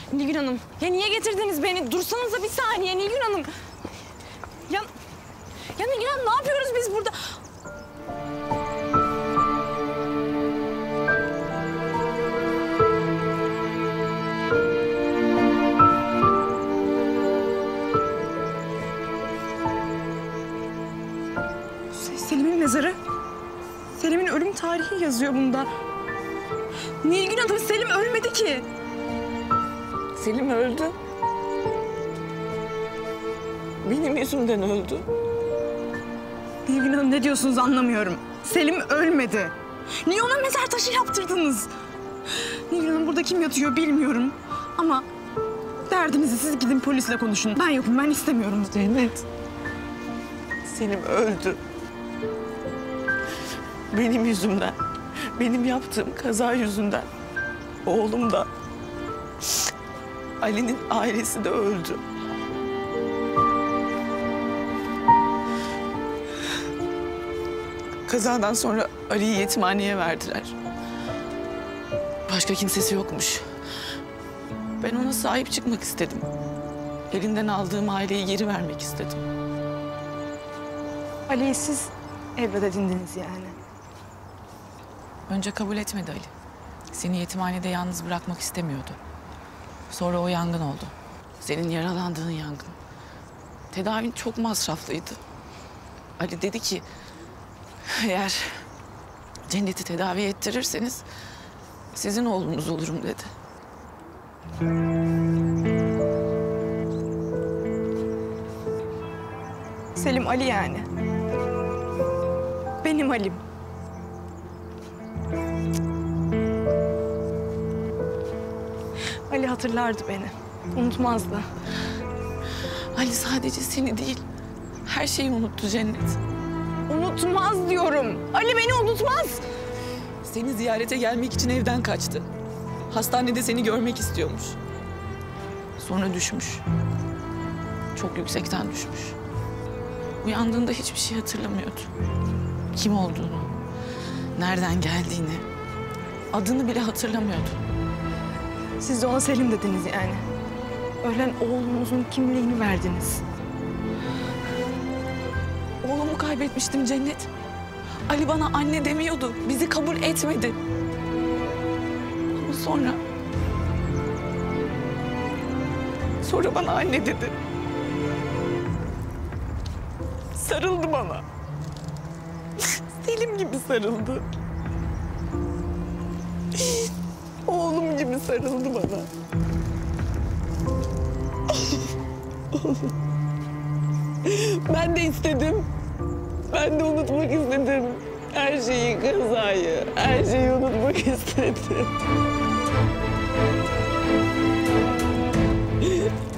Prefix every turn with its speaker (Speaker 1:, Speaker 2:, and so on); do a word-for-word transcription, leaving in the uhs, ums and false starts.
Speaker 1: Nilgün Hanım, ya niye getirdiniz beni? Dursanıza bir saniye Nilgün Hanım. Ya, ya Nilgün Hanım ne yapıyoruz biz burada? Selim'in mezarı. Selim'in ölüm tarihi yazıyor bunda. Nilgün Hanım, Selim ölmedi ki.
Speaker 2: Selim öldü. Benim yüzümden öldü.
Speaker 1: Nilgün Hanım ne diyorsunuz anlamıyorum. Selim ölmedi. Niye ona mezar taşı yaptırdınız? Nilgün Hanım burada kim yatıyor bilmiyorum. Ama derdinizi siz gidin polisle konuşun. Ben yokum, ben istemiyorum.
Speaker 2: Cennet. Selim öldü. Benim yüzümden. Benim yaptığım kaza yüzünden. Oğlum da. Ali'nin ailesi de öldü. Kazadan sonra Ali'yi yetimhaneye verdiler. Başka kimsesi yokmuş. Ben ona sahip çıkmak istedim. Elinden aldığım aileyi geri vermek istedim.
Speaker 1: Ali'yi siz evlat edindiniz yani.
Speaker 2: Önce kabul etmedi Ali. Seni yetimhanede yalnız bırakmak istemiyordu. Sonra o yangın oldu. Senin yaralandığın yangın. Tedavin çok masraflıydı. Ali dedi ki, eğer Cennet'i tedavi ettirirseniz sizin oğlunuz olurum dedi.
Speaker 1: Selim Ali yani. Benim Ali'm. Ali hatırlardı beni. Unutmazdı.
Speaker 2: Ali sadece seni değil, her şeyi unuttu Cennet.
Speaker 1: Unutmaz diyorum. Ali beni unutmaz.
Speaker 2: Seni ziyarete gelmek için evden kaçtı. Hastanede seni görmek istiyormuş. Sonra düşmüş. Çok yüksekten düşmüş. Uyandığında hiçbir şey hatırlamıyordu. Kim olduğunu, nereden geldiğini, adını bile hatırlamıyordu.
Speaker 1: Siz de ona Selim dediniz yani. Ölen oğlunuzun kimliğini verdiniz.
Speaker 2: Oğlumu kaybetmiştim Cennet. Ali bana anne demiyordu. Bizi kabul etmedi. Ama sonra... Sonra bana anne dedi. Sarıldı bana. Selim gibi sarıldı. Oğlum gibi sarıldı bana. Ben de istedim. Ben de unutmak istedim. Her şeyi, kazayı, her şeyi unutmak istedim.